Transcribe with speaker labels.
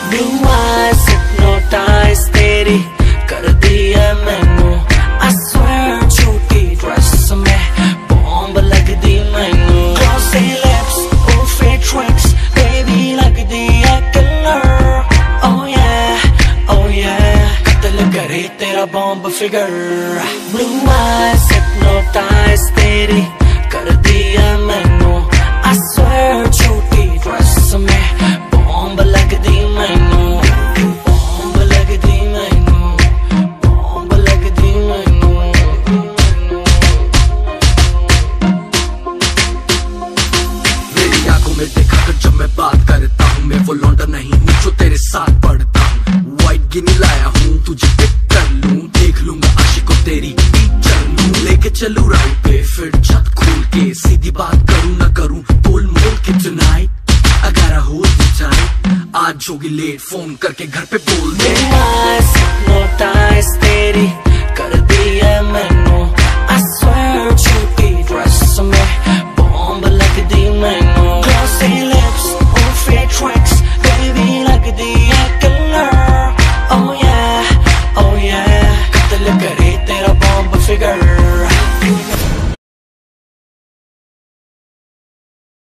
Speaker 1: Blue eyes hypnotize तेरी कर दिया मैनू I swear छोटी ड्रेस में बॉम्ब लग दी मैनू Glossy lips, oh fake tricks baby लग दी है killer Oh yeah कत्ल करे तेरा bomb figure Blue eyes hypnotize तेरी कर दिया मैनू I swear छोटी ड्रेस में बॉम्ब लग दी मैनू बॉम्ब लग दी मैनू बॉम्ब लग दी मैनू
Speaker 2: मेरी आंखों में देखा कर जब मैं बात करता हूँ मैं वो लौंडा नहीं हूँ जो तेरे साथ पढ़ता हूँ व्हाइट गिनी लाया हूँ तुझे पिक कर लूँ देख लूंगा आशिकों तेरी चल लूँ लेके चलूँ राइट पे फिर छत खोल के सीधी बात करूँ ना करूँ तोल मोल के tonight I gotta hold you tight आज होगी लेट फोन करके घर पे बोल दे
Speaker 1: Blue eyes hypnotize